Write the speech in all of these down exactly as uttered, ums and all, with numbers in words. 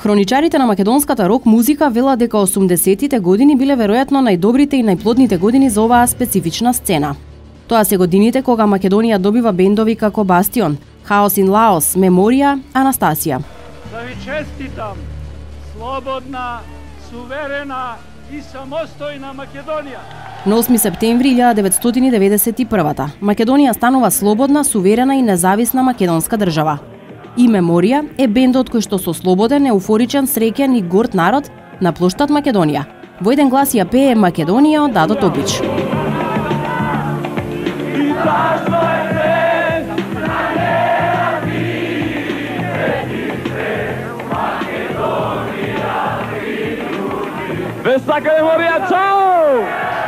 Хроничарите на македонската рок музика велат дека осумдесеттите години биле веројатно најдобрите и најплодните години за оваа специфична сцена. Тоа се годините кога Македонија добива бендови како Бастион, Хаос ин Лаос, Меморија, Анастасија. Да ви честитам, слободна, суверена и самостојна Македонија. На осми септември илјадат деветстотини и деветдесет и прва Македонија станува слободна, суверена и независна македонска држава. И Меморија е бендот кој што со слободен, еуфоричен, среќен и горд народ на плоштад Македонија. Во еден глас ја пее Македонија од Дадо Топич. Весака Меморија, чао!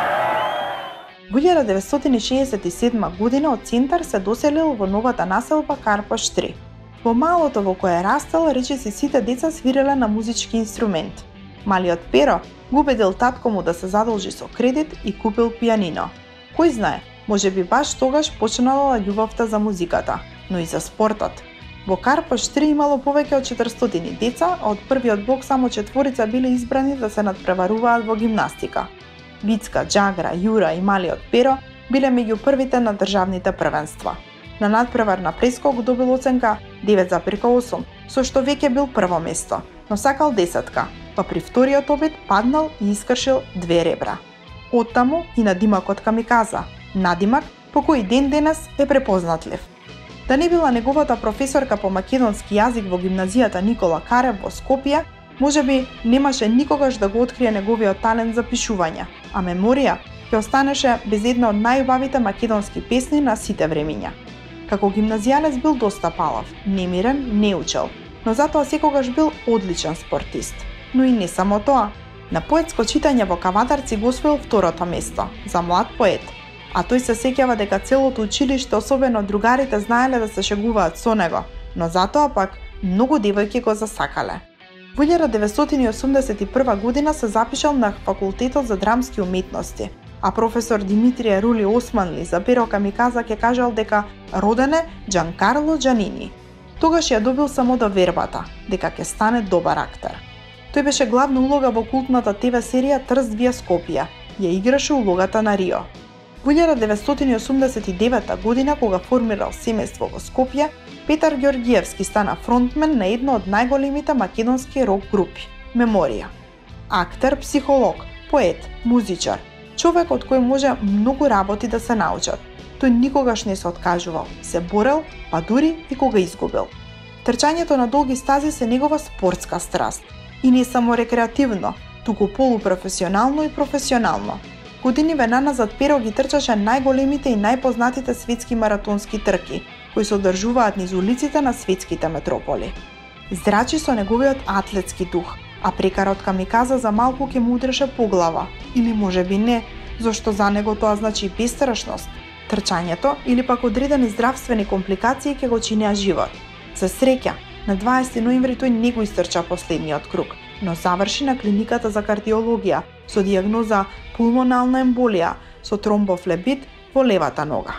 Во илјадат деветстотини шеесет и седма година од Центар се доселил во новата населба Карпаш три. Во малото во кое растел, речиси сите деца свиреле на музички инструмент. Малиот Перо го убедил татко му да се задолжи со кредит и купил пијанино. Кој знае, можеби баш тогаш почнала љубовта за музиката, но и за спортот. Во Карпаш три имало повеќе од четиристотини деца, а од првиот блок само четворица биле избрани да се надпреваруваат во гимнастика. Вицка, Джагра, Јура и малиот Перо биле меѓу првите на државните првенства. На надпревар на прескок добил оценка девет запирка осум, со што веќе бил прво место, но сакал десетка, па при вториот обид паднал и искршил две ребра. Оттаму и на димакот камиказа, надимак по кој ден денес е препознатлив. Да не била неговата професорка по македонски јазик во гимназијата Никола Карев во Скопје, можеби немаше никогаш да го открие неговиот талент за пишување, а Меморија ќе останеше без една од најубавите македонски песни на сите времиња. Како гимназијалец бил доста палав, немирен, не учел, но затоа секогаш бил одличен спортист. Но и не само тоа. На поетско читање во Кавадарци го освоил второто место, за млад поет. А тој се сеќава дека целото училиште, особено другарите, знаеле да се шегуваат со него, но затоа пак многу девојки го засакале. Во илјадат деветстотини и осумдесет и прва година се запишал на факултетот за драмски уметности, а професор Димитрije Рули Османли за Перо камиказа ќе кажал дека роден е Џанкарло Џанини. Тогаш ја добил само довербата дека ќе стане добар актер. Тој беше главна улога во култната те ве серија Трст вија Скопје. Ја играше улогата на Рио. Во илјадат деветстотини и осумдесет и девета година, кога формирал семејство во Скопје, Петар Ѓорѓиевски стана фронтмен на една од најголемите македонски рок групи – Меморија. Актер, психолог, поет, музичар, човек од кој може многу работи да се научат. Тој никогаш не се откажувал, се борел, па дури и кога изгубил. Трчањето на долги стази се негова спортска страст. И не само рекреативно, туку полупрофесионално и професионално. Годиниве наназад Перо ги трчаше најголемите и најпознатите светски маратонски трки, кои се одржуваат низ улиците на светските метрополи. Здрачи со неговиот атлетски дух, а прекарот камиказа за малку ќе му удреше по глава, или можеби не, зашто за него тоа значи бестрашност. Трчањето или пак одредени здравствени компликации ќе го чинеа живот. За среќа, на дваесети ноември тој не го истрча последниот круг, но заврши на клиниката за кардиологија со дијагноза пулмонална емболија со тромбофлебит во левата нога.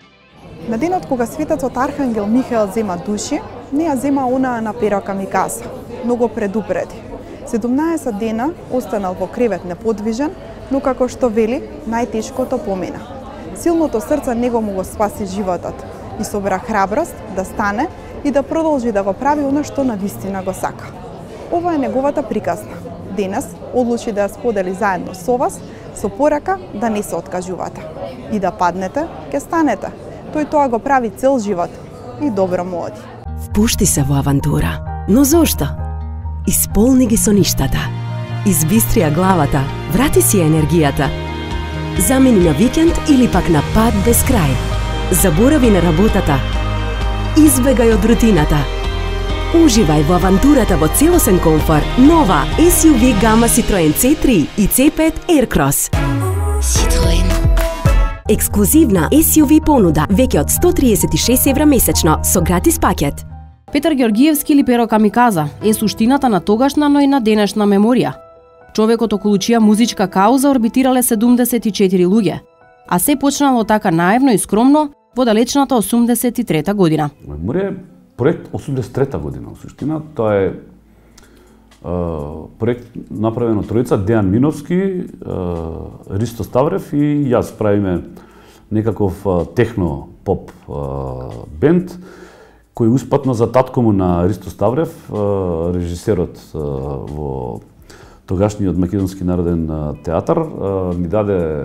На денот кога светецот Архангел Михаел зема души, не ја зема онаа на Перо камиказа, но го предупреди. седумнаесет дена останал во кревет неподвижен, но како што вели, најтешкото помина. Силното срце него му го спаси животот и собра храброст да стане и да продолжи да го прави оно што навистина го сака. Ова е неговата приказна. Денес одлучи да ја сподели заедно со вас, со порака да не се откажувате. И да паднете, ќе станете. Тој тоа го прави цел живот и добро му оди. Впушти се во авантура. Но зошто? Исполни ги соништата. Избистрија главата, врати си енергијата. Замени на викенд или пак на пат без крај. Заборави на работата. Избегај од рутината. Уживај во авантурата во целосен комфор. Нова ес ю ви гама Citroen Си три и Си пет Aircross. Citroen. Ексклузивна ес ю ви понуда веќе од сто триесет и шест евра месечно со гратис пакет. Петар Ѓорѓиевски или Перо камиказа е суштината на тогашна, но и на денешна Меморија. Човекот околу чија музичка кауза орбитирале седумдесет и четири луѓе, а се почнало така наивно и скромно во далечната осумдесет и трета година. Меморија е проект осумдесет и трета година, во суштина. Тоа е проект направен од тројца, Дејан Миновски, Ристо Ставрев и јас правиме некаков техно поп бенд кој успатно за татко му на Ристо Ставрев, режисерот во тогашниот Македонски народен театар, ни даде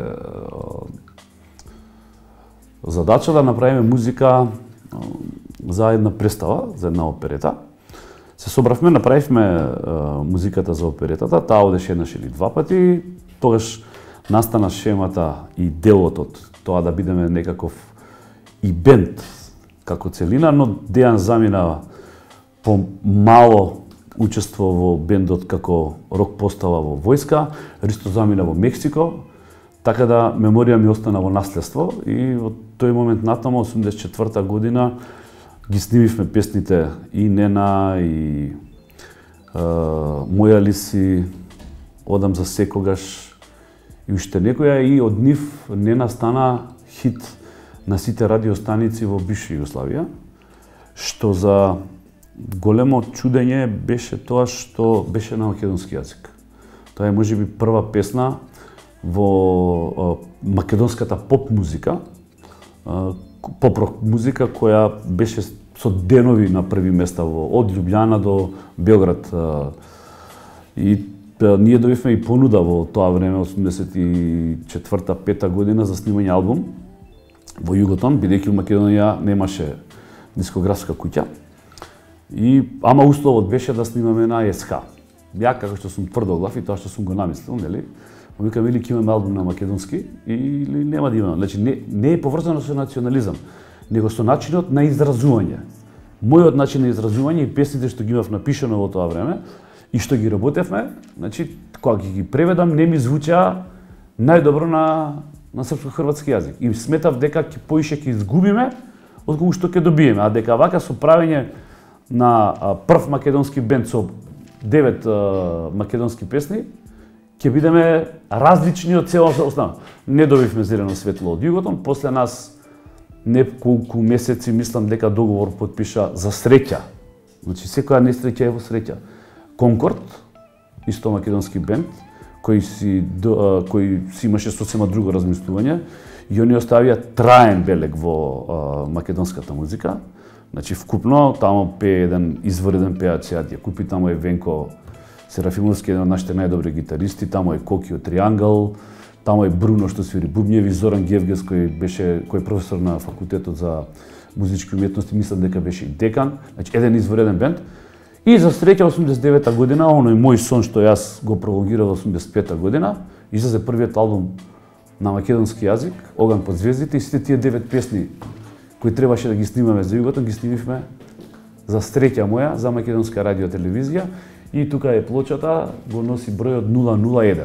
задача да направиме музика за една представа, за една оперета. Се собравме, направивме музиката за оперетата, таа одеше еднаш или два пати, тогаш настана шемата и делот од тоа да бидеме некаков и бенд како целина, но Дејан замина по мало учество во бендот како рок постава во војска, Ристо замина во Мексико, така да Меморија ми остана во наследство и во тој момент натаму, осумдесет и четврта година, ги снимивме песните и Нена, и е, Моја ли си, Одам за секогаш и уште некоја, и од нив Нена стана хит на сите радиостаници во бивша Југославија, што за големо чудење беше тоа што беше на македонски јазик. Тоа е можеби прва песна во македонската поп музика, поп-рок музика која беше со денови на први места во од Љубљана до Белград. И ние добивме и понуда во тоа време, осумдесет и четврта пета година, за снимање албум во Југотон, бидејќи во Македонија немаше дискографска куќа. И ама условот беше да снимаме на ес ка. Ја како што сум тврдоглав и тоа што сум го намислил, нели? Му викам, или ќе имаме албум на македонски или нема да имаме. Значи не, не е поврзано со национализам, него со начинот на изразување. Мојот начин на изразување и песните што ги имав напишано во тоа време и што ги работевме, значи кога ги преведам не ми звучаа најдобро на на српско-хрватски јазик. И сметав дека ќе поише ќе изгубиме отколку што ќе добиеме, а дека вака со правење на прв македонски бенд со девет македонски песни ќе бидеме различни од целата основа. Не добивме зелено светло од Југотон, после нас неколку месеци мислам дека договор потпиша за среќа. Значи секоја несреќа е во среќа. Конкорд, исто македонски бенд, кој си кој си имаше сосема друго размислување и они оставија траен белег во а, македонската музика. Значи вкупно таму пее еден извреден пеач, ја купи, таму е Венко Серафимовски, еден од нашите најдобри гитаристи, таму е Коки од Триангл, таму е Бруно што свири бубњеви, Зоран Гевгес кој беше кој е професор на факултетот за музички уметности, мислам дека беше и декан, значи еден извреден бенд. И за среќа осумдесет и девета година, оној мој сон што јас го пролонгирав во осумдесет и пета година, излезе првиот албум на македонски јазик, Оган под звездите, и сите тие девет песни кои требаше да ги снимаме за Југотон, ги снимивме за среќа моја, за македонска радио телевизија, и тука е плочата, го носи бројот нула нула еден.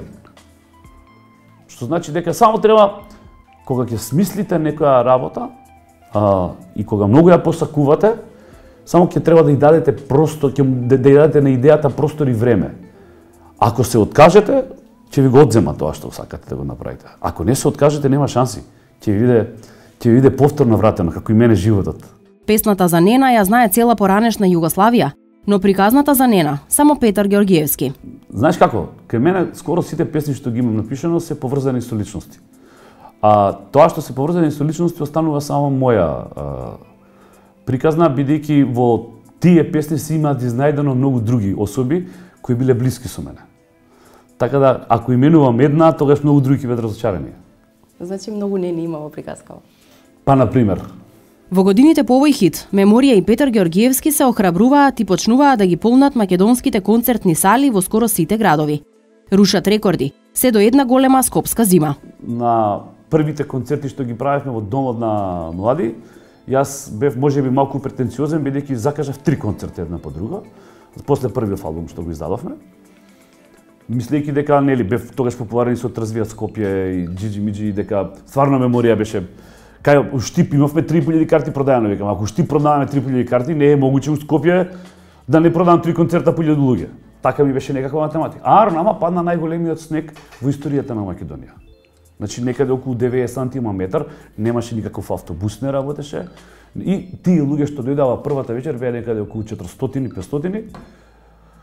Што значи дека само треба, кога ќе смислите некоја работа, а, и кога многу ја посакувате, само ќе треба да ја дадете простор, ќе да ја дадете на идејата простор и време. Ако се откажете, ќе ви го одзема тоа што сакате да го направите. Ако не се откажете, нема шанси. Ќе ви биде ќе ви биде повторно вратено, како и мене животот. Песната за Нена ја знае цела поранешна Југославија, но приказната за Нена само Петар Георгиевски. Знаеш како? Кај мене скоро сите песни што ги имам напишано се поврзани со личности. А тоа што се поврзани со личности останува само моја а, приказна, бидејќи во тие песни се имаат изнајдено многу други особи кои биле блиски со мене. Така да, ако именувам една, тогаш многу други ќе бидат разочарани. Значи многу не има во приказкава. Па, например, во годините по овој хит, Меморија и Петар Георгиевски се охрабруваат и почнуваат да ги полнат македонските концертни сали во скоро сите градови. Рушат рекорди, се до една голема скопска зима. На првите концерти што ги правевме во Домот на млади, јас бев можеби малку претенциозен, бидејќи закажав три концерти една по друга, после првиот албум што го издадовме. Мислејќи дека нели бев тогаш популарен со Трзвија Скопје и Џиџи Миџи, дека стварно Меморија беше кај у Штип имавме три илјади карти продајано, викам, ако у Штип продаваме три илјади карти, не е могуче у Скопје да не продам три концерта по илјаду луѓе. Така ми беше некаква математика. А нама падна најголемиот снег во историјата на Македонија. Значи некаде околу деветдесет сантиметри, немаше никаков автобус, не работеше. И тие луѓе што дојдава првата вечер, беа некаде околу четиристотини петстотини.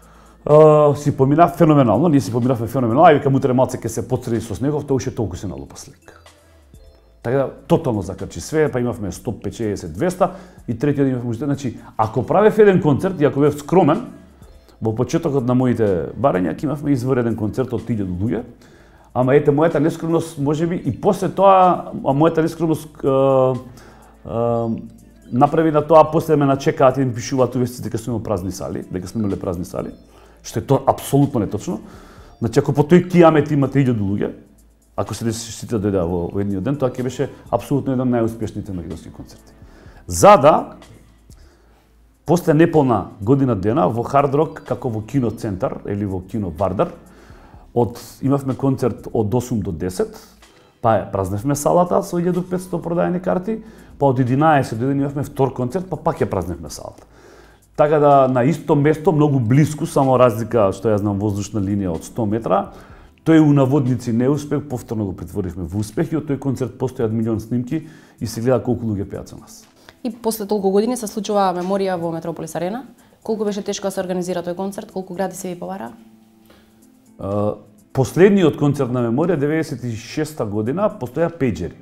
Uh, си поминав феноменално, ние си поминавме феноменално, ај викам утре малце ќе се подсреди со снегов, тоа уште толку се налупа слик. Така да тотално закачи све, па имавме сто петдесет двеста и третиот имавме уште, значи ако правев еден концерт и ако бев скромен, во почетокот на моите барања ќе имавме извареден концерт од илјаду луѓе. Ама ете мојата нескромност можеби и после тоа, а мојата нескромност е, е, направи на тоа, после ме начекаат и ми пишуваат увестите дека сме имали празни сали, дека сме имале празни сали, што е тоа апсолутно неточно. Значи ако по тој кијамет имате илјаду луѓе, ако се сите дојдеа во, во едниот ден, тоа ќе беше апсолутно еден од најуспешните македонски концерти. За да после неполна година дена во Хард Рок, како во Кино Центар или во Кино Вардар, од имавме концерт од осум до десет, па е празневме салата со илјаду и петсто продаени карти, па од единаесет до еден имавме втор концерт, па пак ја празневме салата. Така да на исто место, многу блиску, само разлика што ја знам воздушна линија од сто метра, тој у наводници неуспех, повторно го претворивме во успех и од тој концерт постојат милион снимки и се гледа колку луѓе пеат со нас. И после толку години се случува Меморија во Метрополис Арена. Колку беше тешко да се организира тој концерт, колку гради се ви побара? Uh, последниот концерт на Меморија, деветдесет и шеста година, постоја пејџери.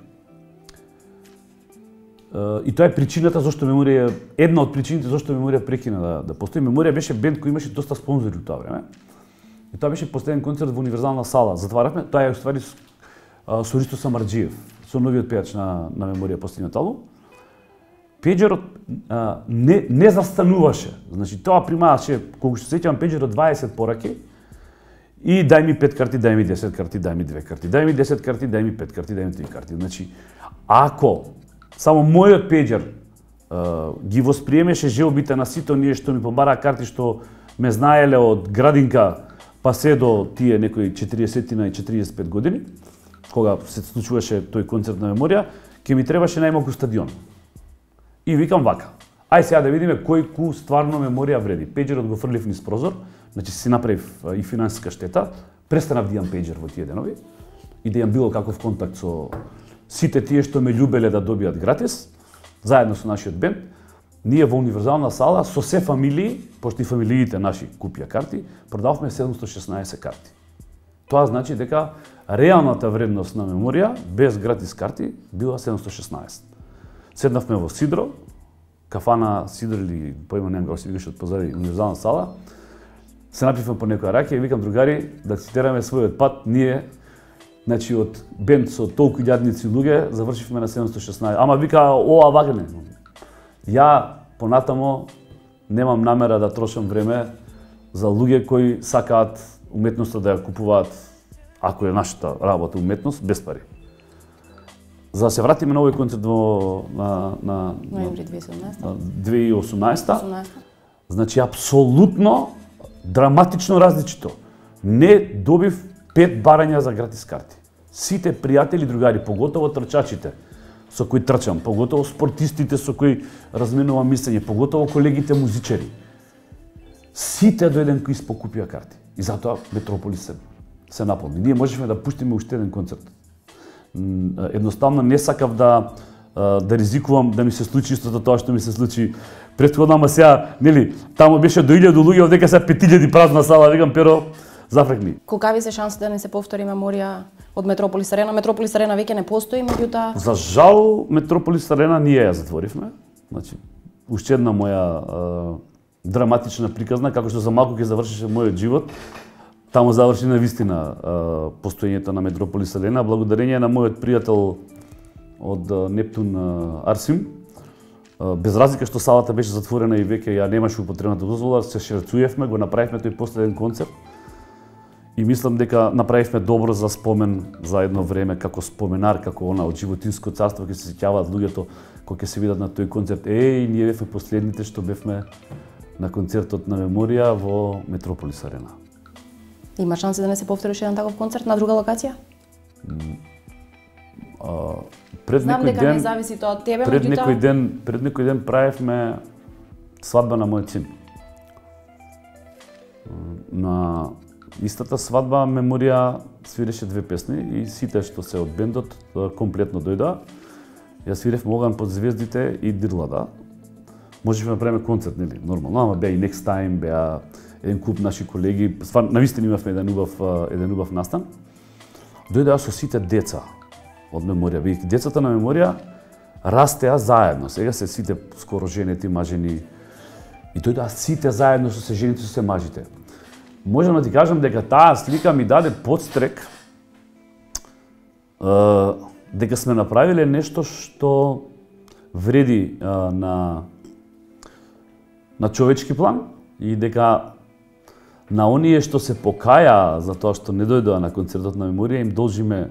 Uh, и тоа е причината зашто Меморија, една од причините зашто Меморија прекина да, да постои. Меморија беше бенд кој имаше доста спонзори у тоа време. И тоа беше последен концерт во Универзална сала. Затваравме, тоа е уствари uh, со Ристо Самарџиев, со новиот пејач на, на Меморија последниот албум. Пејџерот uh, не, не застануваше. Значи тоа примааше, колку се сеќавам, пејџерот дваесет пораки. И дај ми пет карти, дај ми десет карти, дај ми две карти, дај ми десет карти, дај ми пет карти, дај ми три карти. Значи, ако само мојот пејџер uh, ги восприемеше желбите на сите оние што ми побараа карти, што ме знаеле од градинка па се до тие некои четириесет и четириесет и пет години, кога се случуваше тој концерт на Меморија, ќе ми требаше најмалку стадион. И викам вака, ај сега да видиме кој ку стварно Меморија вреди. Пејџерот го фрлив низ прозор, значи си направив и финансиска штета, престанав да имам пејџер во тие денови и да имам било каков контакт со сите тие што ме љубеле да добијат гратис, заедно со нашиот бенд. Ние во Универзална сала со се фамилии, пошто и фамилиите наши купија карти, продававме седумстотини и шеснаесет карти. Тоа значи дека реалната вредност на Меморија без гратис карти била седумстотини и шеснаесет. Седнавме во Сидро, кафана Сидро или поима немам како се викаше од позади Универзална сала. Се напивме по некоја раке и викам другари да цитираме својот пат, ние значи од бенд со толку илјадници луѓе завршивме на седумстотини и шеснаесет. Ама вика ова вака не. Ја понатамо немам намера да трошам време за луѓе кои сакаат уметноста да ја купуваат, ако е нашата работа уметност, без пари. За да се вратиме на овој концерт во на на ноември две две илјади и осумнаесета. илјади и осумнаесета. Значи апсолутно драматично различито. Не добив пет барања за гратис карти. Сите пријатели, другари, поготово трчачите со кои трчам, поготово спортистите со кои разменувам мислење, поготово колегите музичари. Сите до еден кои спокупија карти. И затоа Метрополис се, се наполни. Ние можевме да пуштиме уште еден концерт. Едноставно не сакав да да ризикувам да ми се случи истото тоа што ми се случи претходно, ама сега, нели, таму беше до илјаду луѓе, одека се пет илјади празна сала, викам перо, зафрекни. Колкави се шанси да не се повтори Меморија од Метрополис Арена? Метрополис Арена веќе не постои, меѓутоа... За жал, Метрополис Арена ние ја затворивме. Значи, уште една моја е, драматична приказна, како што за малку ќе завршише мојот живот. Таму заврши на вистина постоењето на Метрополис Арена, благодарение на мојот пријател од Нептун Арсим. Без разлика што салата беше затворена и веќе ја немаше употребната дозвола, се шерцуевме, го направивме тој последен концерт. И мислам дека направивме добро за спомен за едно време, како споменар, како она од животинско царство, ќе се сеќаваат луѓето кога ќе се видат на тој концерт. Еј, ние бевме последните што бевме на концертот на Меморија во Метрополис Арена. Има шанси да не се повтори уште еден таков концерт на друга локација? А, пред Знам некој дека ден, не зависи тоа од тебе, пред меѓутоа... некој ден, пред некој ден правевме свадба на мојот син. На истата свадба Меморија свиреше две песни и сите што се од бендот комплетно дојдоа. Ја свиревме Оган под звездите и Дирлада. Можевме да правиме концерт, нели, нормално, ама беа и Next Time, беа еден куп наши колеги, ствар навистина имавме еден убав еден убав настан. Дојдоа со сите деца од Меморија, бидејќи децата на Меморија растеа заедно. Сега се сите скоро женети, мажени и дојдоа сите заедно со се жените, со се мажите. Можам да ти кажам дека таа слика ми даде подстрек дека сме направиле нешто што вреди на на човечки план и дека на оние што се покаја за тоа што не дојдоа на концертот на Меморија им должиме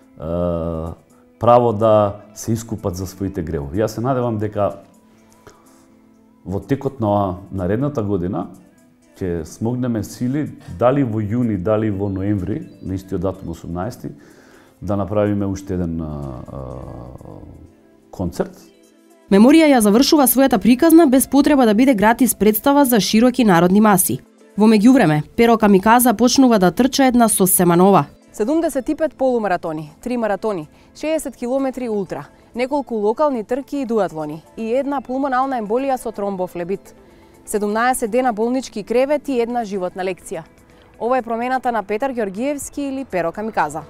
право да се искупат за своите гревови. Јас се надевам дека во текот на наредната година ќе смогнеме сили, дали во јуни, дали во ноември, на истиот датум осумнаесети, да направиме уште еден а, а, концерт. Меморија ја завршува својата приказна без потреба да биде гратис представа за широки народни маси. Во меѓувреме, Перо Камиказа почнува да трча една сосема нова. седумдесет и пет полумаратони, три маратони, шеесет километри ултра, неколку локални трки и дуатлони и една пулмонална емболија со тромбофлебит. седумнаесет дена болнички кревет и една животна лекција. Ова е промената на Петар Ѓорѓиевски или Перо Камиказа.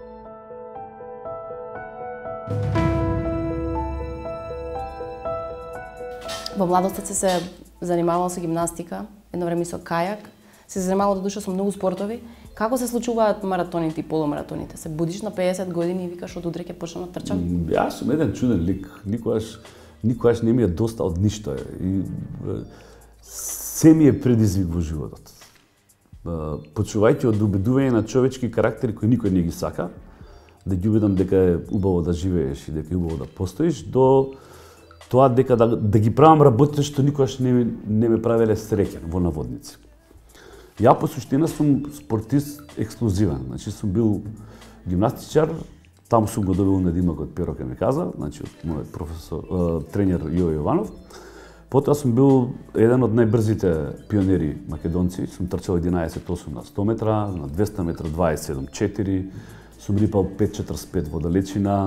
Во младоста се се занимавала со гимнастика, едно време со кајак, се занимавала до душа со многу спортови. Како се случуваат маратоните и полумаратоните? Се будиш на пеесет години и викаш од утре ќе почнам да трчам? Јас сум еден чуден лик. Никогаш никогаш не ми е доста од ништо. И се ми е предизвик во животот. Почувајќи од убедување на човечки карактери кои никој не ги сака, да ги убедам дека е убаво да живееш и дека е убаво да постоиш, до тоа дека да, да ги правам работите што никогаш не, не ме правеле среќен во наводници. Ја по суштина сум спортист експлозивен, значи сум бил гимнастичар, таму сум го добил надимок од Перо Камиказа, значи од мојот професор, э, тренер Јо Јованов. Потоа сум бил еден од најбрзите пионери македонци, сум трчал единаесет осум на сто метра, на двеста метра дваесет седум четири, сум рипал пет четрдесет и пет во далечина.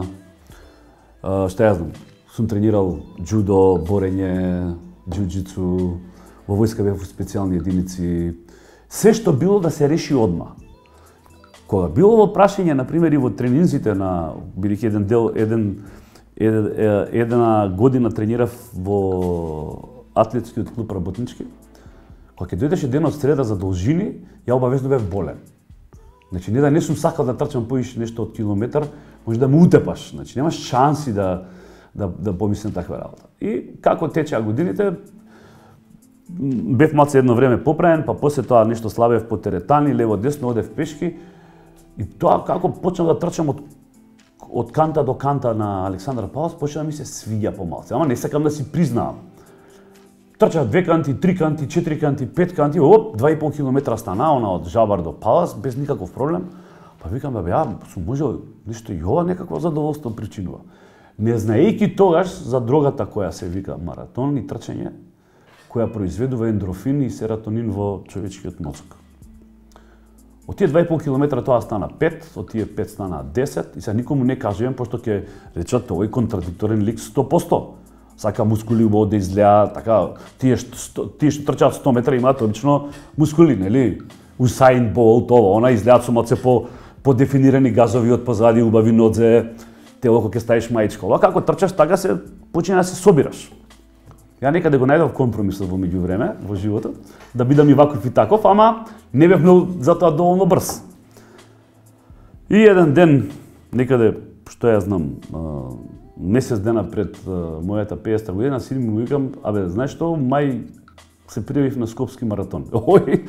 Э, што ја знам, сум тренирал џудо, борење, џуџицу, во војска бев во специјални единици. Се што било да се реши одма. Кога било во прашање, на пример, и во тренинзите на, бидејќи еден дел, еден, еден, една година тренирав во атлетскиот клуб Работнички, кога ќе дојдеше денот среда за должини, ја обавезно бев болен. Значи, не да не сум сакал да трчам поише нешто од километар, може да му утепаш, значи немаш шанси да да да помислам таква работа. И како течеа годините, бев малце едно време поправен, па после тоа нешто слабев по теретани, лево десно, одев пешки. И тоа како почнав да трчам од од канта до канта на Александар Палас, почна да ми се свиѓа помалце. Ама не сакам да си признавам. Трчав две канти, три канти, четири канти, пет канти, оп, два и пол километра стана, она од Жабар до Палас, без никаков проблем. Па викам, бе, ја сум можел нешто и ова некакво задоволство причинува. Не знаејќи тогаш за дрогата која се вика маратон и трчање, која произведува ендорфин и серотонин во човечкиот мозок. Од тие два и пол километра тоа стана пет, од тие пет стана десет, и сега никому не кажувам, пошто ќе речат овој контрадикторен лик сто посто. Сака мускули убаво да изгледа, така, тие што, тие што трчаат сто метра имаат обично мускули, нели? Усаин Болт, ова, она изгледаат со малце по подефинирани газови од позади, убави нодзе, тело кога ќе ставиш маичка. Ова како трчаш, така се почина да се собираш. Ја некаде го најдов компромисот во меѓувреме, во животот, да бидам и ваков и таков, ама не бев бил затоа доволно брз. И еден ден, некаде, што ја знам, месец дена пред мојата пеесета година, си му викам, абе, знаеш што, мај се пријавив на Скопски маратон. Ој,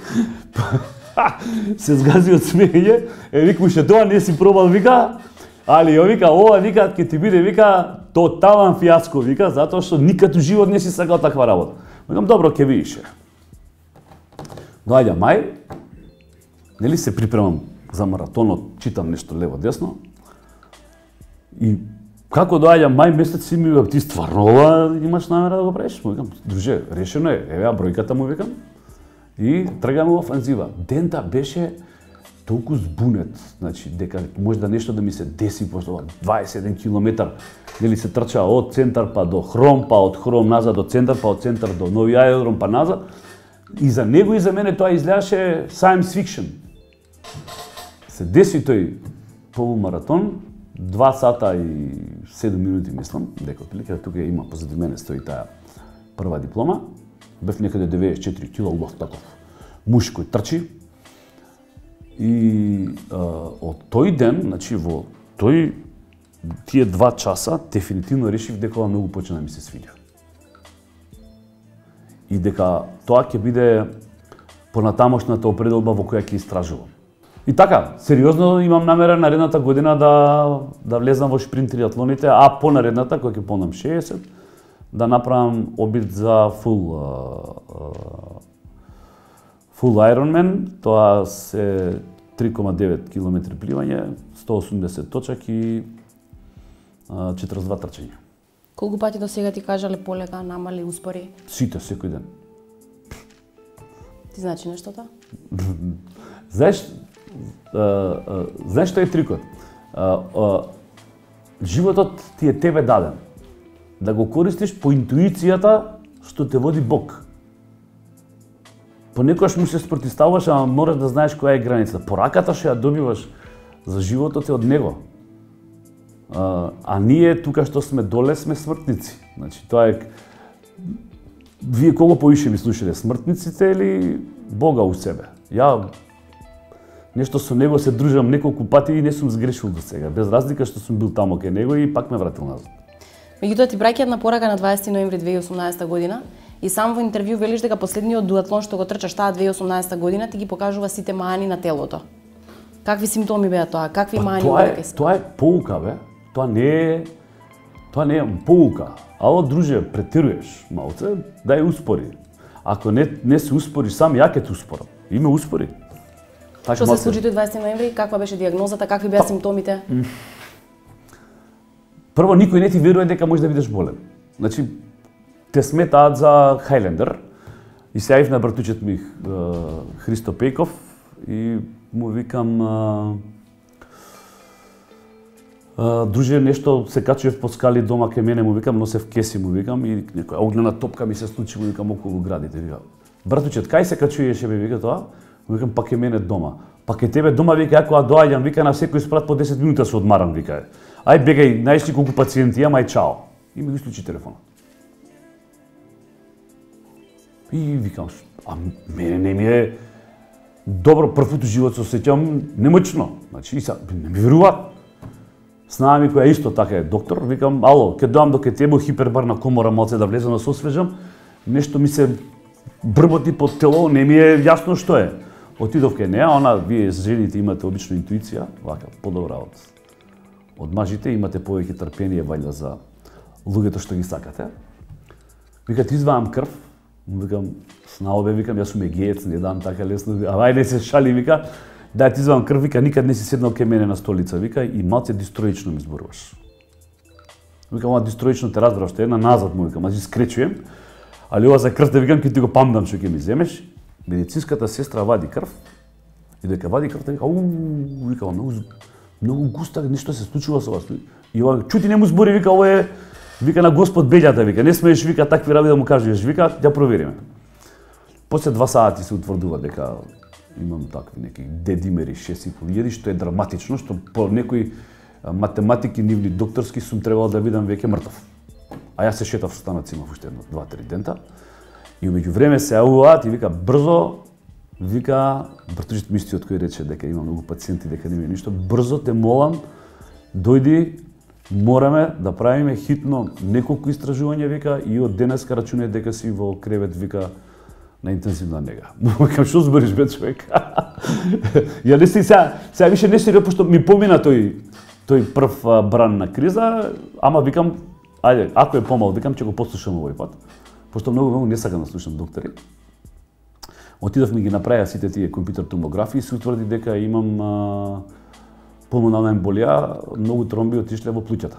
се згази од смеење, е, викам, уште тоа не си пробал, вика, али ја вика, ова, вика, ќе ти биде, вика, тотален фијаско, вика, затоа што никад у живот не си сакал таква работа. Викам, добро, ќе видиш. Доаѓа мај, нели се припремам за маратонот, читам нешто лево-десно, и како доаѓа мај месец си ми викам, ти стварно ова имаш намера да го правиш? Му викам, друже, решено е, еве бројката му викам, и тргаме во офанзива. Дента беше толку збунет, значи дека може да нешто да ми се деси после дваесет и еден километар, нели се трча од центар па до Хром, па од Хром назад до центар, па од центар до Нови аеродром па назад, И за него и за мене тоа изгледаше science fiction. Се деси тој полумаратон, два сата и седум минути, мислам, дека отприлика тука има позади мене стои таа прва диплома. Бев некаде деветдесет и четири кила, убав таков муж кој трчи. И а, од тој ден, значи во тој тие два часа дефинитивно решив дека многу почна да ми се свиѓа. И дека тоа ќе биде понатамошната определба во која ќе истражувам. И така, сериозно имам намера наредната година да да влезам во шпринт триатлоните, а по наредната која ќе полнам шеесет, да направам обид за фул фул Ironman, тоа се три кома девет километри пливање, сто осумдесет точак и четиридесет и два трчања. Колку пати до сега ти кажале полека, намали, успори? Сите, секој ден. Ти значи нешто тоа? Знаеш, а, а, знаеш што е трикот? А, а, животот ти е тебе даден. Да го користиш по интуицијата што те води Бог. Понекогаш му се спротивставаш, ама мораш да знаеш која е граница. Пораката што ја добиваш за животот е од него. А, а ние тука што сме доле сме смртници. Значи тоа е вие кого повише ми слушате, смртниците или Бога у себе? Ја нешто со него се дружам неколку пати и не сум сгрешил до сега, без разлика што сум бил тамо кај него и пак ме вратил назад. Меѓутоа ти браќа една порака на дваесети ноември две илјади и осумнаесета година и сам во интервју велиш дека последниот дуатлон што го трчаш таа две илјади и осумнаесета година ти ги покажува сите маани на телото. Какви симптоми беа тоа? Какви маани беа? Тоа е поука, бе. Тоа не е тоа не е поука. Ало, друже, претеруеш малце, дај успори. Ако не не се успориш сам, ја ќе те успорам. И ме успори. Така, што се случи тој дваесети ноември? Каква беше дијагнозата? Какви беа симптомите? Прво, никој не ти верува дека можеш да бидеш болен. Значи, те сметаат за Хайлендер. И се јавив на братучет ми Христо Пејков и му викам друже, нешто се качував по скали дома кај мене, му викам, носев кеси, му викам, и некоја огнена топка ми се случи, му викам, околу градите, викам. Братучет, кај се качуеше, бе, вика тоа? Му викам, па кај мене дома. Па кај тебе дома, вика, ја кога доаѓам, вика, на секој спрат по десет минута се одмарам, вика. Ај бегај, знаеш ли колку пациенти имам, ај чао. И ми го исклучи телефонот. И викам, а мене не ми е добро, првпут у живот се осеќам немочно. Значи, не ми веруваат. Снаа ми која исто така е доктор, викам, ало, ќе доам до кај тебе хипербарна комора малце да влезам да се освежам, нешто ми се брботи под тело, не ми е јасно што е. Отидов кај неа, она, вие жените имате обично интуиција, вака, подобра од, од мажите, имате повеќе трпение вајда за луѓето што ги сакате. Вика, ти изваам крв, викам, снаа бе, викам, јас сум егеец, не дам така лесно, а ај не се шали, вика, да ти извам крв, вика, никад не си седнал кај мене на столица, вика, и малце дистроично ми зборуваш. Вика, ама дистроично те разбрав, што една назад му, вика, мажи скречуjem, али ова за крвта, викам, ќе ти го памдам што ќе ми земеш. Медицинската сестра вади крв, и дека вади крвта, вика, уу, вика, многу, многу густа, нешто се случува со вас. И ова, чути не му збори, вика, ова е, вика, на Господ Бељата, вика, не смееш, вика, такви работи да му кажеш, вика, ја провериме. После два сати се утврдува дека имам такви неки дедимери шест и пол илјади, што е драматично, што по некои математики, нивни докторски сум требал да бидам веќе мртов. А јас се шетав со станоци, имав уште едно, два-три дента. И меѓу време се јавуваат и вика, брзо, вика, братучет ми истиот кој рече дека има многу пациенти, дека нема ништо, брзо те молам, дојди, мораме да правиме хитно неколку истражувања, вика, и од денеска рачунај дека си во кревет, вика, на интензивна нега. Викам, што збориш, бе, човек? Ја не си, сега, сега више не сериозно, пошто ми помина тој, тој прв а, бран на криза, ама викам, ајде, ако е помал, викам, ќе го послушам овој пат, пошто многу, многу не сакам да слушам доктори. Отидов ми ги направија сите тие компјутер томографии и се утврди дека имам а, пулмонална емболија, многу тромби отишле во плуќата.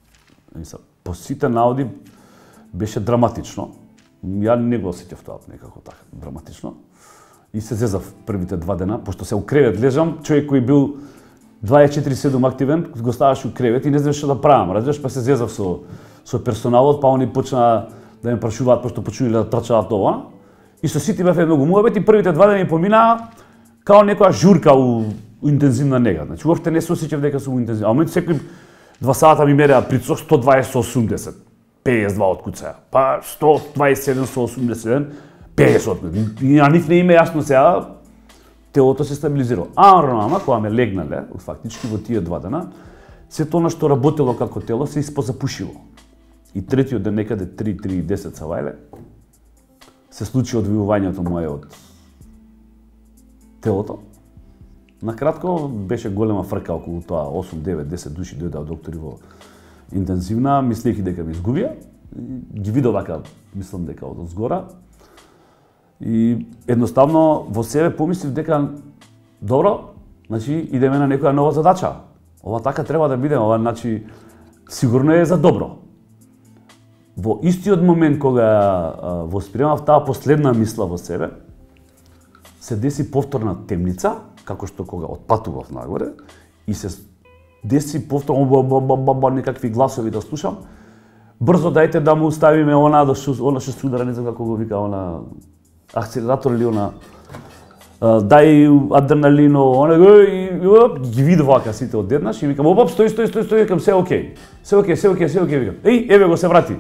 По сите наоди беше драматично. Ја не го осеќав тоа некако така драматично. И се зезав првите два дена, пошто се у кревет лежам, човек кој бил дваесет и четири седум активен, го ставаш у кревет и не знаеш што да правам, разбираш, па се зезав со со персоналот, па они почна да ме прашуваат пошто почнали да трчаат ова. и со сите беве многу муабет и првите два дена поминаа као некоја журка у, у интензивна нега. Значи уопште не се осеќав дека сум интензивна. А момент секој два сата ми мереа притисок сто дваесет осумдесет, пеесет и два од куцаја. Па сто дваесет и седум, сто осумдесет и еден, пеесет од куцаја. И на нив не име јасно сега, телото се стабилизирало. А рано, кога ме легнале, фактички во тие два дена, сето она што работело како тело се испозапушило. И третиот ден некаде три, три и десет савајле, се случи одвојувањето мое од телото. Накратко, беше голема фрка околу тоа, осум, девет, десет души дојдаа доктори во интензивна, мислејќи дека ми изгубија. Ги видов вака, мислам дека од згора. И едноставно во себе помислив дека добро, значи идеме на некоја нова задача. Ова така треба да биде, ова значи сигурно е за добро. Во истиот момент кога восприемав таа последна мисла во себе, се деси повторна темница, како што кога отпатував нагоре, и се деси повторно ба, ба, ба, ба, ба, некакви гласови да слушам. Брзо дајте да му ставиме она да шу, она што судара, не знам како го вика, она акселератор или она дај адреналино, она и, и ги видов вака сите одеднаш и викам оп, стои, стои, стои, стои, викам се окей. Се окей, се окей, се окей, викам. Еј, еве го се врати.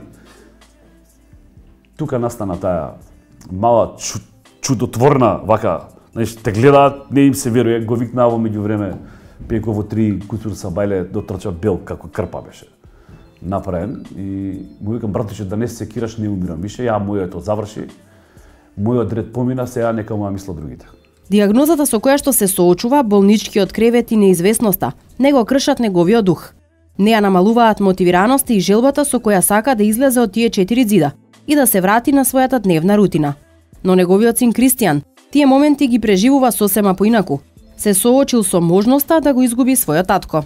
Тука настана таа мала чу, чудотворна вака, знаеш, те гледаат, не им се веруе, го викнаа во меѓувреме Пејко во три куцур сабајле дотрча бел како крпа беше направен и му викам братиче да не се секираш, не умирам више, ја мојот заврши, мојот ред помина, сега нека му ја мисла другите. Диагнозата со која што се соочува, болничкиот кревет и неизвестноста, не го кршат неговиот дух. Не ја намалуваат мотивираноста и желбата со која сака да излезе од тие четири ѕида и да се врати на својата дневна рутина. Но неговиот син Кристијан тие моменти ги преживува сосема поинаку. Се соочил со можноста да го изгуби својот татко.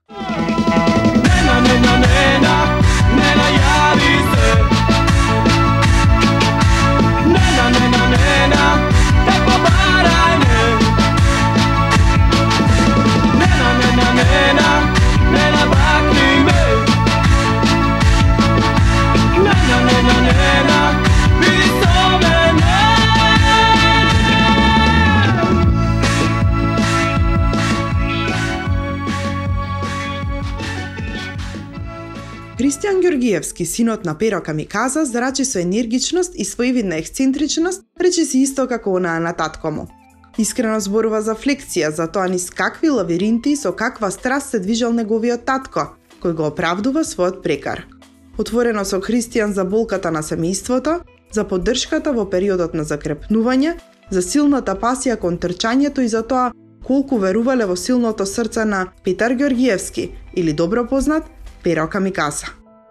Кристијан Ѓоргиевски, синот на Pero Камиказа, зрачи со енергичност и своевидна ексцентричност, речиси исто како онаа на татко му. Искрено зборува за флексија, за тоа низ какви лавиринти и со каква страст се движел неговиот татко, кој го оправдува својот прекар. Отворено со Кристијан за болката на семејството, за поддршката во периодот на закрепнување, за силната пасија кон трчањето и за тоа колку верувале во силното срце на Петар Ѓоргиевски, или добро познат Pero Камикаса.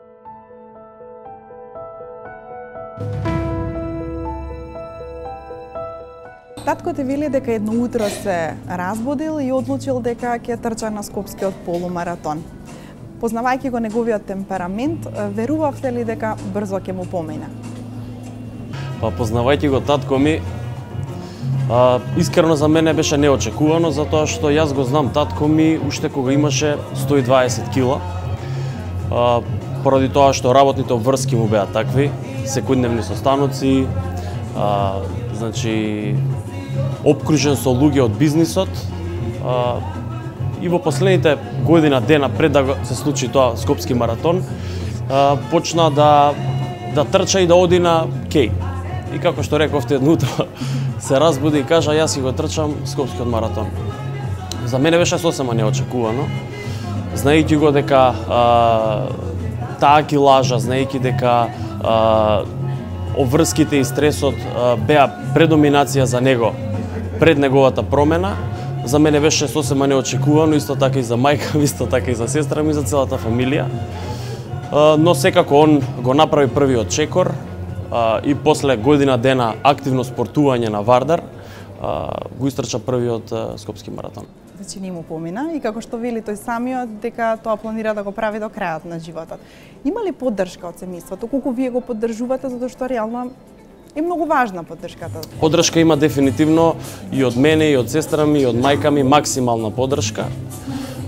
Татко те вели дека едно утро се разбудил и одлучил дека ќе трча на скопскиот полумаратон. Познавајќи го неговиот темперамент, верувавте ли дека брзо ќе му помине? Па познавајќи го татко ми, а, искрено за мене беше неочекувано, затоа што јас го знам татко ми уште кога имаше сто и дваесет кила. А, поради тоа што работните обврски му беа такви, секојдневни состаноци, а, значи обкружен со луѓе од бизнисот, а, и во последните година дена пред да се случи тоа скопски маратон, а, почна да да трча и да оди на кеј. И како што рековте едно утро се разбуди и кажа јас си го трчам скопскиот маратон. За мене беше сосема неочекувано. Знаејќи го дека а, таа килажа, знаејќи дека а, обврските и стресот а, беа предоминација за него пред неговата промена, за мене беше сосема неочекувано, исто така и за мајка, исто така и за сестра ми, за целата фамилија. А, но секако он го направи првиот чекор а, и после година дена активно спортување на Вардар, а, го истрча првиот а, скопски маратон. Значи не му помина и како што вели тој самиот дека тоа планира да го прави до крајот на животот. Има ли поддршка од семејството? Колку вие го поддржувате, затоа што реално е многу важна поддршката? Поддршка има дефинитивно и од мене, и од сестра ми, и од мајка ми, максимална поддршка.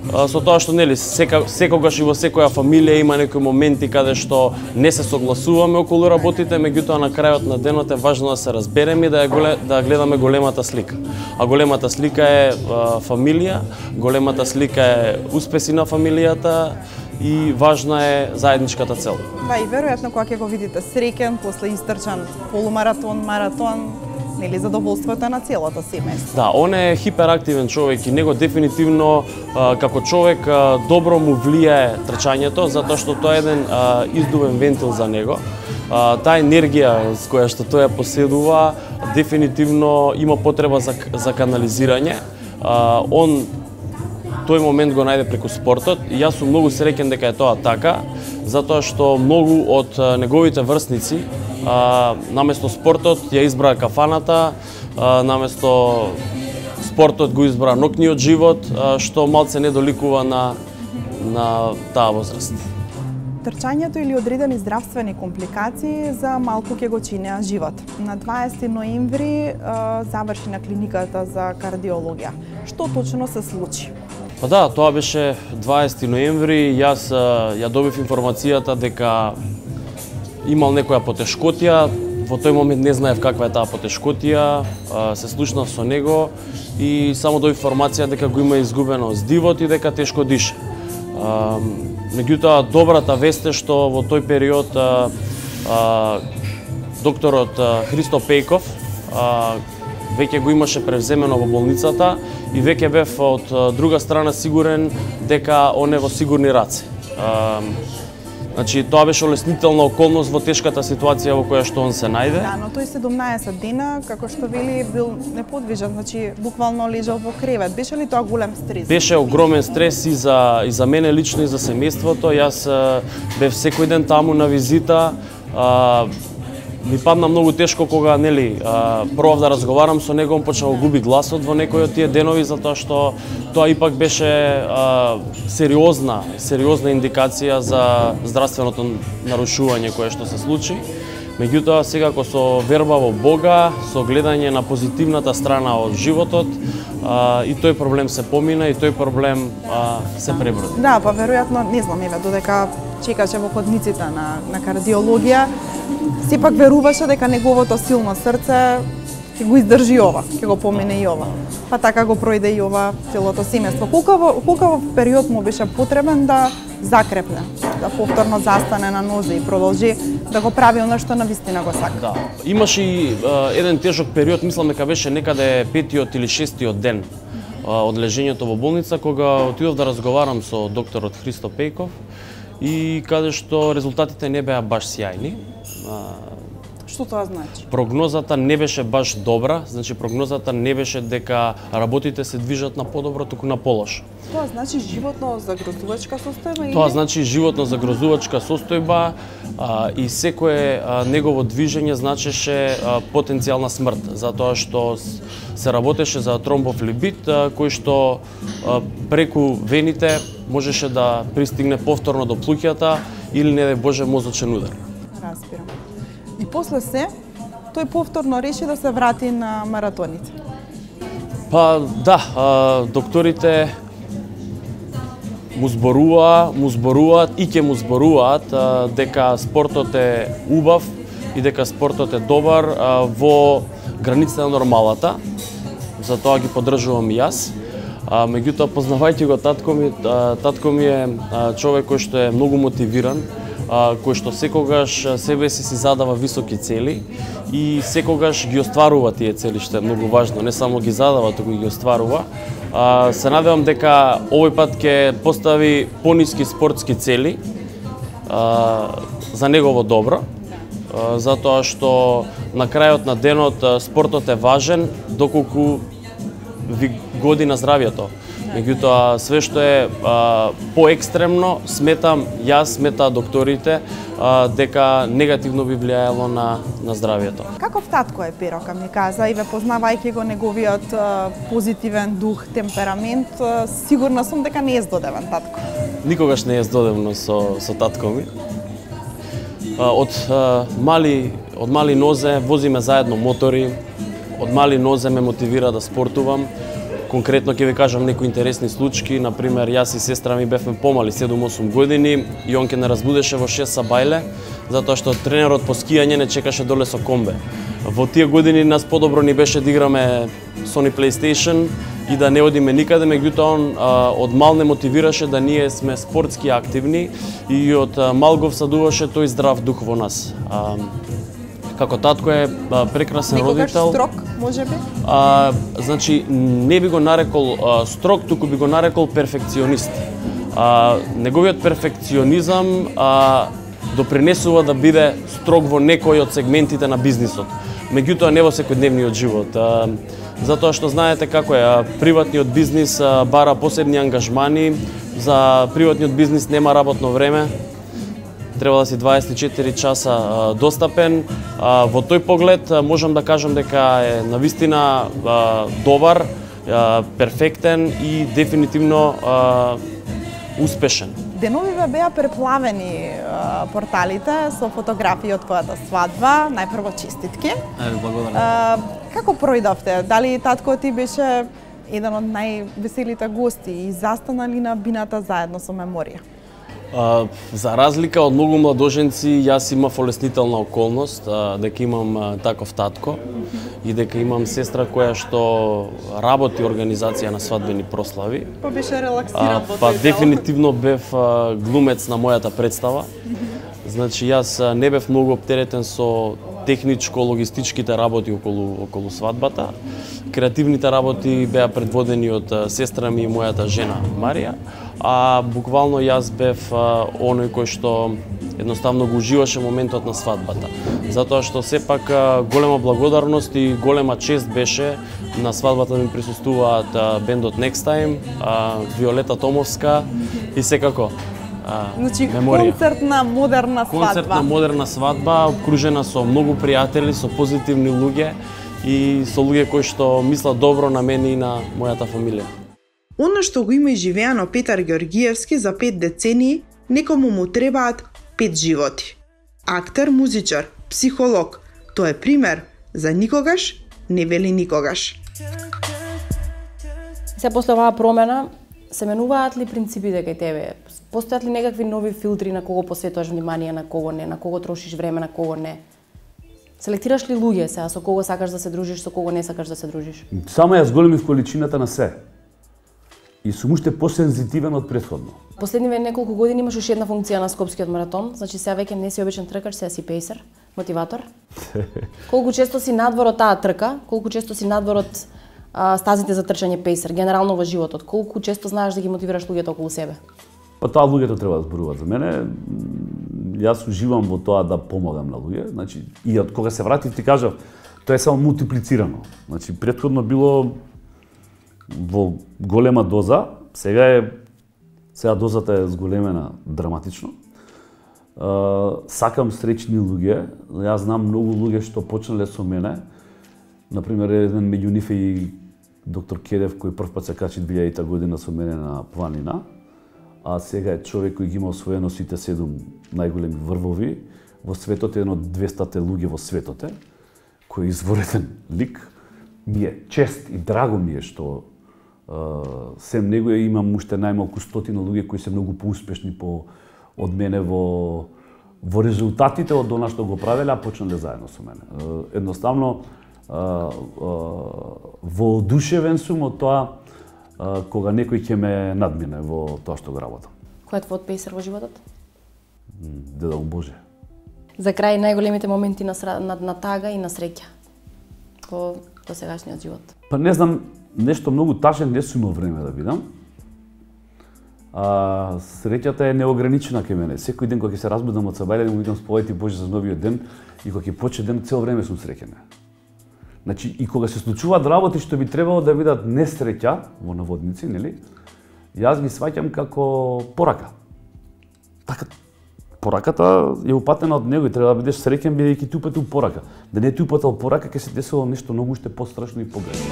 со тоа што нели сека, секогаш и во секоја фамилија има некои моменти каде што не се согласуваме околу работите, меѓутоа на крајот на денот е важно да се разбереме и да, голе, да гледаме големата слика. А големата слика е а, фамилија, големата слика е успеси на фамилијата и важна е заедничката цел. Да, и веројатно кога ќе го видите среќен после истрчан полумаратон, маратон, нели задоволството е на целото семејство. Да, он е хиперактивен човек и него дефинитивно а, како човек а, добро му влијае трчањето, затоа што тоа е еден а, издувен вентил за него. А, таа енергија с која што тој ја поседува дефинитивно има потреба за, за канализирање. А, он тој момент го најде преку спортот и јас сум многу среќен дека е тоа така, затоа што многу од неговите врсници а, наместо спортот ја избраа кафаната, а, наместо спортот го избраа ноќниот живот, а, што малце не доликува на, на таа возраст. Трчањето или одредени здравствени компликации за малку ќе го чинеа живот. На дваесети ноември а, заврши на клиниката за кардиологија. Што точно се случи? Па да, тоа беше дваесети ноември, јас ја добив информацијата дека имал некоја потешкотија, во тој момент не знаев каква е таа потешкотија, се слушнав со него и само добив информација дека го има изгубено здивот и дека тешко диша. Меѓутоа, добрата вест е што во тој период а, а, докторот Христо Пејков а, веќе го имаше превземено во болницата и веќе бев од друга страна сигурен дека он е во сигурни раце. А, значи, тоа беше олеснителна околност во тешката ситуација во која што он се најде. Да, но тој седумнаесет дена, како што вели, бил неподвижен, значи буквално лежал во кревет. Беше ли тоа голем стрес? Беше огромен стрес и за и за мене лично и за семејството. Јас бев секој ден таму на визита. А, ми падна многу тешко кога нели пробав да разговарам со него, он почнал да губи гласот во некои од тие денови затоа што тоа ипак беше а, сериозна, сериозна индикација за здравственото нарушување кое што се случи. Меѓутоа, секако со верба во Бога, со гледање на позитивната страна од животот, а, и тој проблем се помина и тој проблем а, се преброди. Да, па веројатно, не знам, еве, додека чекаше во ходниците на, на кардиологија, сепак веруваше дека неговото силно срце ќе го издржи ова, ќе го помине и ова. Па така го пројде и ова целото семејство. Колку колку период му беше потребен да закрепне, да повторно застане на нозе и продолжи да го прави она што навистина го сака? Да, имаше и а, еден тежок период, мислам дека беше некаде петиот или шестиот ден а, од лежењето во болница, кога отидов да разговарам со докторот Христо Пејков и каде што резултатите не беа баш сјајни. Што тоа значи? Прогнозата не беше баш добра, значи прогнозата не беше дека работите се движат на подобро, туку на полошо. Тоа значи животно загрозувачка состојба? Тоа значи животно загрозувачка состојба а, и секое а, негово движење значеше а, потенцијална смрт, затоа што се работеше за тромбофлебит, а, кој што а, преку вените можеше да пристигне повторно до плуќата или не дај Боже мозочен удар. Разбирам. И после се, тој повторно реши да се врати на маратоните. Па да, а, докторите му зборува, му зборуваат и ќе му зборуваат а, дека спортот е убав и дека спортот е добар а, во границите на нормалата. Затоа ги поддржувам и јас. А, меѓутоа, познавајќи го татко ми, а, татко ми е а, човек кој што е многу мотивиран, а, кој што секогаш себе си си задава високи цели и секогаш ги остварува тие цели, што е многу важно, не само ги задава, туку ги остварува. А, се надевам дека овој пат ќе постави пониски спортски цели а, за негово добро, а, затоа што на крајот на денот спортот е важен доколку ви годи на здравјето. Меѓутоа, све што е а, поекстремно, сметам јас, смета докторите, а, дека негативно би влијаело на, на здравјето. Каков татко е Перока, ми каза, и ве познавајќи го неговиот а, позитивен дух, темперамент, а, сигурна сум дека не е здодевен татко. Никогаш не е здодевно со, со татко ми. А, од, а, мали, од мали нозе возиме заедно мотори, од мали нозе ме мотивира да спортувам. конкретно ќе ви кажам некои интересни случаи, на пример јас и сестра ми бевме помали седум-осум години и он ќе не разбудеше во шест са бајле, затоа што тренерот по скијање не чекаше доле со комбе. Во тие години нас подобро ни беше да играме Sony PlayStation и да не одиме никаде, меѓутоа он а, од мал не мотивираше да ние сме спортски активни и од а, мал го всадуваше тој здрав дух во нас. А, како татко е а, прекрасен Некогаш родител. строг, можеби? А, значи, не би го нарекол а, строг, туку би го нарекол перфекционист. А, неговиот перфекционизам а, допринесува да биде строг во некои од сегментите на бизнисот. Меѓутоа не во секојдневниот живот. А, затоа што знаете како е, а, приватниот бизнис а, бара посебни ангажмани, за приватниот бизнис нема работно време, треба да си дваесет и четири часа а, достапен. А, во тој поглед а, можам да кажам дека е навистина а, добар, а, перфектен и дефинитивно а, успешен. Деновиве беа преплавени а, порталите со фотографии од твојата свадба. Најпрво честитки. Еве, благодарам. А, како пројдовте? Дали татко ти беше еден од највеселите гости и застанали на бината заедно со меморија? А, за разлика од многу младоженци, јас имав олеснителна околност, а, дека имам а, таков татко и дека имам сестра која што работи организација на свадбени прослави. Па беше релаксиран во Па тој дел. дефинитивно бев а, глумец на мојата представа. Значи јас а, не бев многу оптеретен со техничко-логистичките работи околу околу свадбата. Креативните работи беа предводени од а, сестра ми и мојата жена Марија, а буквално јас бев а, оној кој што едноставно го уживаше моментот на свадбата. Затоа што сепак а, голема благодарност и голема чест беше на свадбата ми присуствуваат а, бендот Next Time, а, Виолета Томовска и секако а, Значи, меморија. концертна модерна свадба. Концертна модерна свадба, обкружена со многу пријатели, со позитивни луѓе и со луѓе кои што мислат добро на мене и на мојата фамилија. Оно што го има изживеано Петар Георгиевски за пет децении, некому му требаат пет животи. Актер, музичар, психолог, тоа е пример за никогаш не вели никогаш. Се после оваа промена, се менуваат ли принципите кај тебе? Постојат ли некакви нови филтри на кого посветуваш внимание, на кого не, на кого трошиш време, на кого не? Селектираш ли луѓе сега, со кого сакаш да се дружиш, со кого не сакаш да се дружиш? Само ја зголемив количината на се. И сум уште посензитивен од претходно. Последниве неколку години имаш уште една функција на Скопскиот маратон, значи сега веќе не си обичен тркач, сега си пейсер, мотиватор. Колку често си надвор од таа трка, колку често си надвор од а, стазите за трчање пейсер, генерално во животот, колку често знаеш да ги мотивираш луѓето околу себе? Па тоа луѓето треба да зборуваат за мене. Јас уживам во тоа да помогам на луѓе, значи и од кога се вратив ти кажав, тоа е само мултиплицирано. Значи претходно било во голема доза, сега е сега дозата е зголемена драматично. Uh, сакам среќни луѓе, јас знам многу луѓе што почнале со мене. Например, еден меѓу нив е и доктор Кедев кој првпат се качи две илјадета година со мене на планина, а сега е човек кој ги има освоено сите седум најголеми врвови во светот, еден од двеста луѓе во светот е, кој е изворетен лик. Ми е чест и драго ми е што Uh, сем него имам уште најмалку стотина луѓе кои се многу поуспешни по од мене во во резултатите од она што го правеле, а почнале заедно со мене. Uh, едноставно uh, uh, воодушевен сум од тоа uh, кога некој ќе ме надмине во тоа што го работам. Кој е твојот пейсер во животот? Деда му Боже. За крај најголемите моменти на, на, на тага и на среќа во досегашниот живот. Па не знам, нешто многу тажен не сум имал време да видам. А, среќата е неограничена кај мене. Секој ден кога ќе се разбудам од сабајле, му викам споведи Боже за новиот ден и кога ќе почне ден, цел време сум среќен. Значи и кога се случуваат работи што би требало да бидат несреќа во наводници, нели? Јас ги сваќам како порака. Така пораката е упатена од него и треба да бидеш среќен бидејќи ти упатил порака. Да не ти упатил порака, ќе се десило нешто многу уште пострашно и погрешно.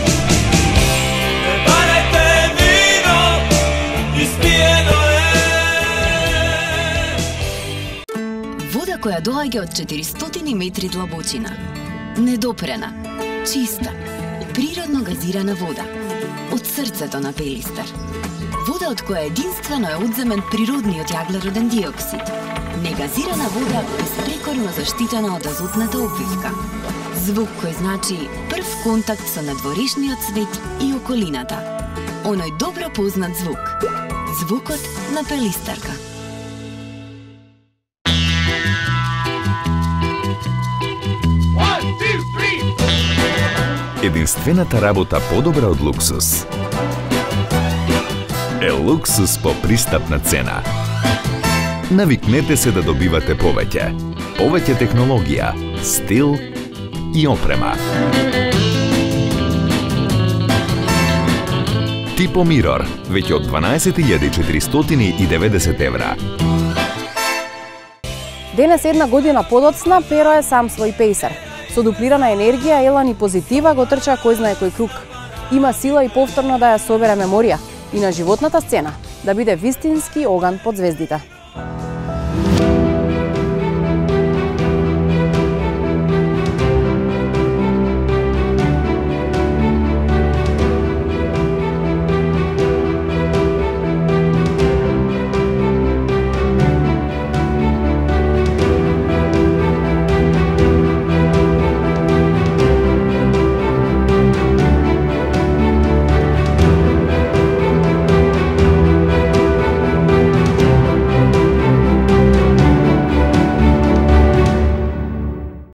Вода која доаѓа од четиристотини метри длабочина. Недопрена, чиста, природно газирана вода. срцето на Пелистер. Вода од која единствено е одземен природниот јаглероден диоксид. Негазирана вода безпрекорно заштитена од азотната обвивка. Звук кој значи прв контакт со надворешниот свет и околината. Оној добро познат звук. Звукот на Пелистерка. Единствената работа подобра од луксус е луксус по пристапна цена. Навикнете се да добивате повеќе. Повеќе технологија, стил и опрема. Tipo Mirror, веќе од дванаесет илјади четиристотини и деветдесет евра. Денес една година подоцна, Pero е сам свој пейсер. Со дуплирана енергија, елан и позитива го трча кој знае кој круг. Има сила и повторно да ја собере меморија и на животната сцена, да биде вистински оган под звездите.